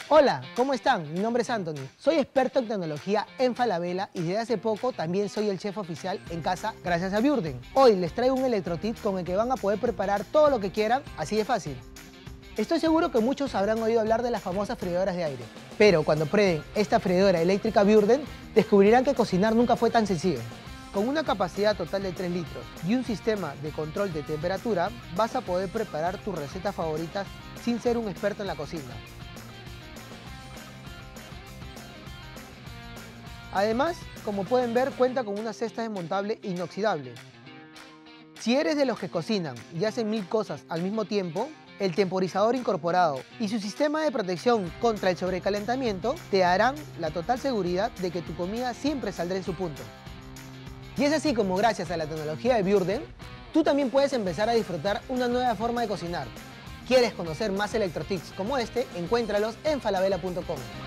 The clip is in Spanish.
Hola, ¿cómo están? Mi nombre es Anthony. Soy experto en tecnología en Falabella y desde hace poco también soy el chef oficial en casa gracias a Björden. Hoy les traigo un electrotip con el que van a poder preparar todo lo que quieran, así de fácil. Estoy seguro que muchos habrán oído hablar de las famosas freidoras de aire, pero cuando prueben esta freidora eléctrica Björden, descubrirán que cocinar nunca fue tan sencillo. Con una capacidad total de 3 litros y un sistema de control de temperatura, vas a poder preparar tus recetas favoritas sin ser un experto en la cocina. Además, como pueden ver, cuenta con una cesta desmontable inoxidable. Si eres de los que cocinan y hacen 1000 cosas al mismo tiempo, el temporizador incorporado y su sistema de protección contra el sobrecalentamiento te darán la total seguridad de que tu comida siempre saldrá en su punto. Y es así como, gracias a la tecnología de Björden, tú también puedes empezar a disfrutar una nueva forma de cocinar. ¿Quieres conocer más electrotips como este? Encuéntralos en falabella.com.